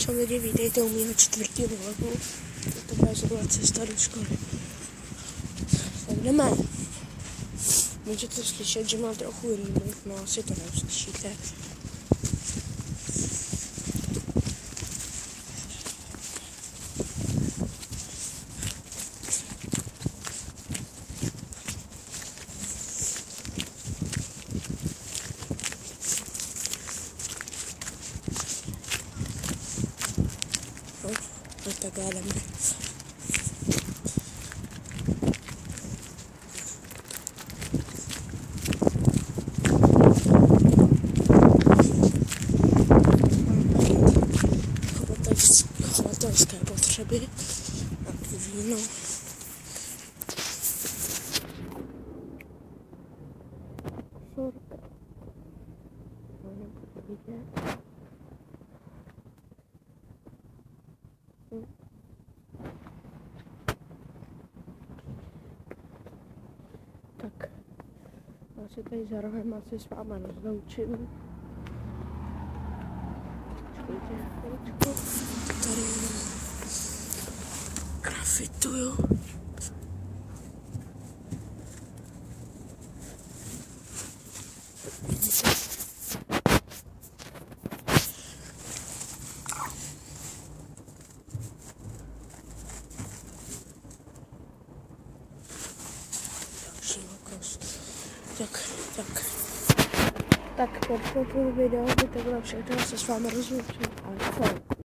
Čau lidi, vítejte u mýho 4. vlogu. To bude zrovna cesta do školy. Tak jdeme. Můžete slyšet, že mám trochu rýmu, no asi to neuslyšíte. No tak jdeme. Chovatelské potřeby a tu víno. Sorka. No, nebudu vidět. Tak, já se tady za rohem asi s váma rozloučím. Počkejte, chvíličku. Tady grafituju. Tak po video by to bylo všechno, se s vámi rozloučím, ale